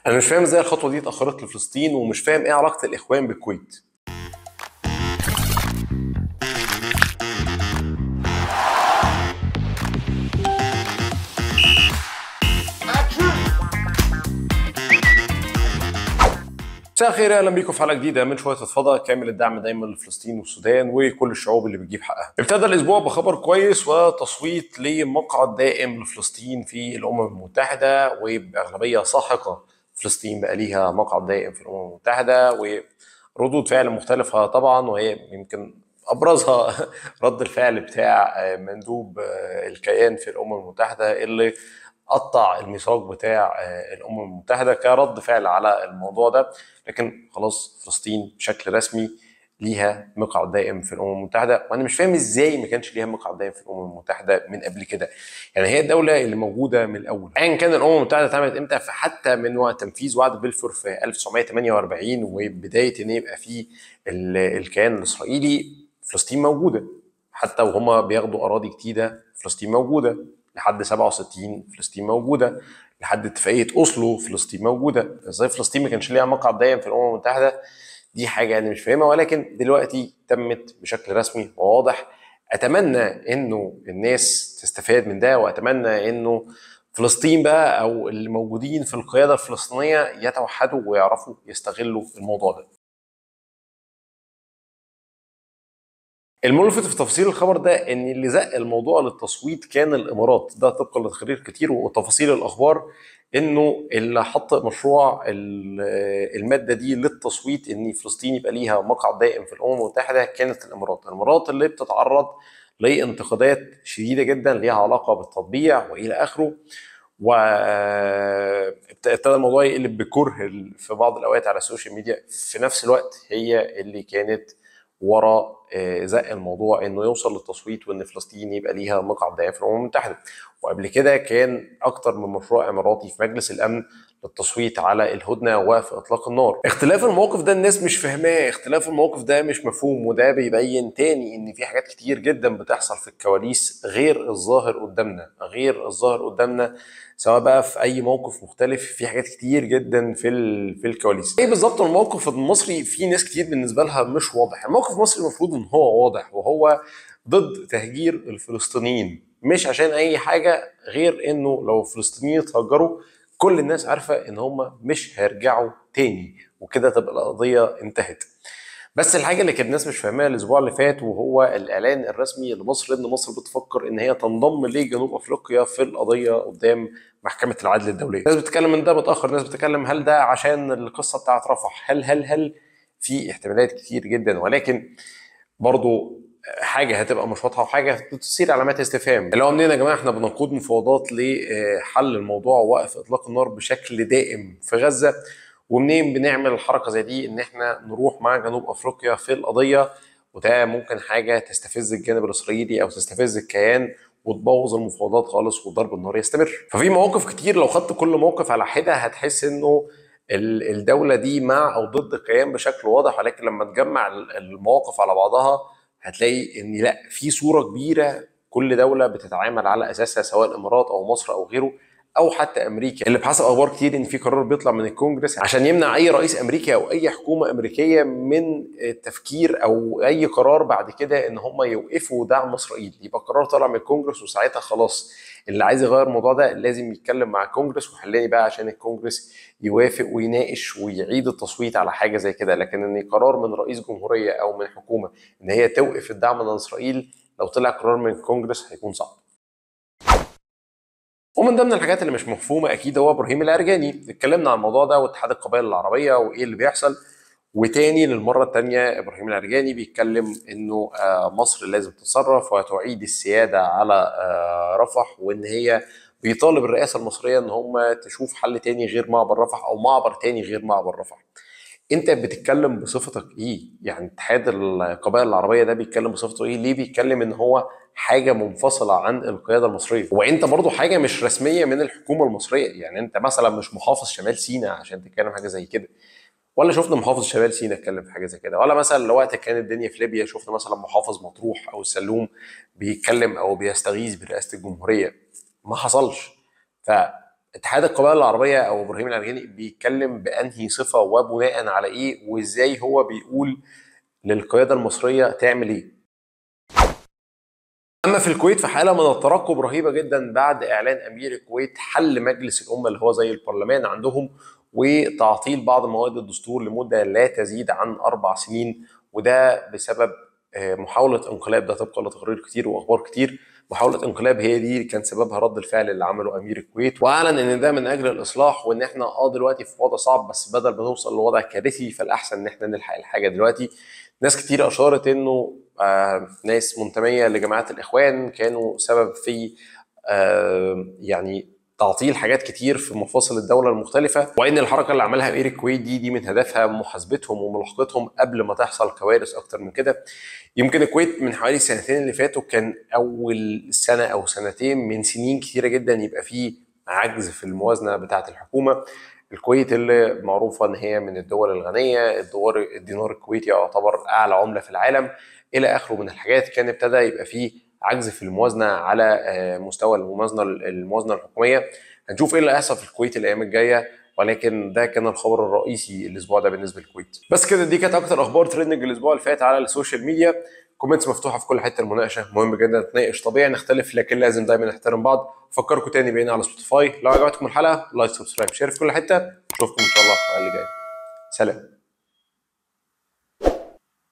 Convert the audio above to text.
انا مش فاهم ازاي الخطوه دي اتاخرت لفلسطين، ومش فاهم ايه علاقه الاخوان بالكويت. مساء الخير، اهلا بيكم في حلقه جديده من شويه فضاء. كامل الدعم دايما لفلسطين والسودان وكل الشعوب اللي بتجيب حقها. ابتدى الاسبوع بخبر كويس وتصويت لمقعد دائم لفلسطين في الامم المتحده، وباغلبيه ساحقه فلسطين بقى ليها مقعد دائم في الامم المتحده، وردود فعل مختلفه طبعا، وهي يمكن ابرزها رد الفعل بتاع مندوب الكيان في الامم المتحده اللي قطع الميثاق بتاع الامم المتحده كرد فعل على الموضوع ده. لكن خلاص فلسطين بشكل رسمي ليها مقعد دائم في الامم المتحده، وانا مش فاهم ازاي ما كانش ليها مقعد دائم في الامم المتحده من قبل كده. يعني هي الدوله اللي موجوده من الاول، ايا كان الامم المتحده اتعملت امتى، فحتى من وقت تنفيذ وعد بلفور في 1948 وبدايه ان يبقى في الكيان الاسرائيلي، فلسطين موجوده. حتى وهما بياخدوا اراضي جديده فلسطين موجوده، لحد 67 فلسطين موجوده، لحد اتفاقيه اوسلو فلسطين موجوده. ازاي فلسطين ما كانش ليها مقعد دائم في الامم المتحده؟ دي حاجه انا مش فاهمها، ولكن دلوقتي تمت بشكل رسمي وواضح. اتمنى انه الناس تستفاد من ده، واتمنى انه فلسطين بقى او اللي موجودين في القياده الفلسطينيه يتوحدوا ويعرفوا يستغلوا الموضوع ده. الملفت في تفاصيل الخبر ده ان اللي زق الموضوع للتصويت كان الامارات، ده طبقا لتقارير كتير وتفاصيل الاخبار، انه اللي حط مشروع الماده دي للتصويت ان فلسطين يبقى ليها مقعد دائم في الامم المتحده كانت الامارات اللي بتتعرض لانتقادات شديده جدا ليها علاقه بالتطبيع والى اخره. وابتدى الموضوع يقلب بكره في بعض الاوقات على السوشيال ميديا. في نفس الوقت هي اللي كانت ورا زق الموضوع انه يوصل للتصويت وان فلسطين يبقى ليها مقعد دائم في الامم المتحده. وقبل كده كان اكتر من مشروع اماراتي في مجلس الامن للتصويت على الهدنه وفي اطلاق النار. اختلاف الموقف ده الناس مش فاهماه، اختلاف الموقف ده مش مفهوم، وده بيبين تاني ان في حاجات كتير جدا بتحصل في الكواليس غير الظاهر قدامنا سواء بقى في اي موقف مختلف. في حاجات كتير جدا في الكواليس. ايه بالظبط الموقف المصري؟ في ناس كتير بالنسبه لها مش واضح. الموقف المصري المفروض ان هو واضح، وهو ضد تهجير الفلسطينيين، مش عشان اي حاجه غير انه لو الفلسطينيين اتهجروا كل الناس عارفه ان هم مش هيرجعوا تاني، وكده تبقى القضيه انتهت. بس الحاجه اللي كانت الناس مش فاهماها الاسبوع اللي فات، وهو الاعلان الرسمي لمصر ان مصر بتفكر ان هي تنضم لجنوب افريقيا في القضيه قدام محكمه العدل الدوليه. ناس بتتكلم ان ده متاخر، ناس بتتكلم هل ده عشان القصه بتاعت رفح، هل في احتمالات كتير جدا، ولكن برضو حاجه هتبقى مش واضحه وحاجه بتصير علامات استفهام. اللي هو منين يا جماعه احنا بنقود مفاوضات لحل الموضوع ووقف اطلاق النار بشكل دائم في غزه، ومنين بنعمل الحركه زي دي ان احنا نروح مع جنوب افريقيا في القضيه؟ وده ممكن حاجه تستفز الجانب الاسرائيلي او تستفز الكيان وتبوظ المفاوضات خالص وضرب النار يستمر. ففي مواقف كتير لو خدت كل موقف على حده هتحس انه الدولة دي مع أو ضد الكيان بشكل واضح، ولكن لما تجمع المواقف على بعضها هتلاقي إن لا، في صورة كبيرة كل دولة بتتعامل على أساسها، سواء الإمارات أو مصر أو غيره أو حتى أمريكا، اللي بحسب أخبار كتير إن في قرار بيطلع من الكونجرس عشان يمنع أي رئيس أمريكي أو أي حكومة أمريكية من التفكير أو أي قرار بعد كده إن هم يوقفوا دعم إسرائيل. يبقى قرار طالع من الكونجرس، وساعتها خلاص اللي عايز يغير الموضوع ده لازم يتكلم مع الكونجرس وحلاني بقى عشان الكونجرس يوافق ويناقش ويعيد التصويت على حاجه زي كده. لكن ان قرار من رئيس جمهوريه او من حكومه ان هي توقف الدعم من اسرائيل لو طلع قرار من الكونجرس هيكون صعب. ومن ضمن الحاجات اللي مش مفهومه اكيد هو ابراهيم العرجاني. اتكلمنا عن الموضوع ده واتحاد القبائل العربيه وايه اللي بيحصل، وتاني للمره الثانيه ابراهيم العرجاني بيتكلم انه مصر لازم تتصرف وتعيد السياده على رفح، وان هي بيطالب الرئاسه المصريه ان هم تشوف حل تاني غير معبر رفح او معبر تاني غير معبر رفح. انت بتتكلم بصفتك ايه؟ يعني اتحاد القبائل العربيه ده بيتكلم بصفته ايه؟ ليه بيتكلم ان هو حاجه منفصله عن القياده المصريه؟ وانت برضو حاجه مش رسميه من الحكومه المصريه. يعني انت مثلا مش محافظ شمال سيناء عشان تتكلم حاجه زي كده، ولا شفنا محافظ شمال سيناء اتكلم في حاجه زي كده، ولا مثلا لو وقت كانت الدنيا في ليبيا شفنا مثلا محافظ مطروح او السلوم بيتكلم او بيستغيث برئاسه الجمهوريه. ما حصلش. اتحاد القبائل العربيه او ابراهيم العرجاني بيتكلم بانهي صفه وبناء على ايه، وازاي هو بيقول للقياده المصريه تعمل ايه. اما في الكويت فحاله من الترقب رهيبه جدا بعد اعلان امير الكويت حل مجلس الامه اللي هو زي البرلمان عندهم، وتعطيل بعض مواد الدستور لمده لا تزيد عن 4 سنين، وده بسبب محاوله انقلاب. ده طبقا لتقارير كتير واخبار كتير، محاوله انقلاب هي دي كان سببها رد الفعل اللي عمله امير الكويت، واعلن ان ده من اجل الاصلاح، وان احنا دلوقتي في وضع صعب، بس بدل ما نوصل لوضع كارثي فالاحسن ان احنا نلحق الحاجه دلوقتي. ناس كتير اشارت انه ناس منتميه لجماعات الاخوان كانوا سبب في يعني تعطيل حاجات كتير في مفاصل الدوله المختلفه، وان الحركه اللي عملها امير الكويت دي من هدفها محاسبتهم وملاحقتهم قبل ما تحصل كوارث اكتر من كده. يمكن الكويت من حوالي السنتين اللي فاتوا كان اول سنه او سنتين من سنين كتيره جدا يبقى فيه عجز في الموازنه بتاعه الحكومه. الكويت اللي معروفه ان هي من الدول الغنيه، الدينار الكويتي يعتبر اعلى عمله في العالم الى اخره من الحاجات، كان ابتدى يبقى فيه عجز في الموازنه على مستوى الموازنه الحكوميه. هنشوف ايه اللي هيحصل في الكويت الايام الجايه، ولكن ده كان الخبر الرئيسي الاسبوع ده بالنسبه للكويت. بس كده دي كانت اكتر اخبار ترندنج الاسبوع اللي فات على السوشيال ميديا. كومنتس مفتوحه في كل حته، المناقشه مهم جدا، نتناقش طبيعي نختلف لكن لازم دايما نحترم بعض. فكركم تاني بقينا على سبوتيفاي، لو عجبتكم الحلقه لايك سبسكرايب شير في كل حته. اشوفكم ان شاء الله في الحلقه اللي جايه. سلام.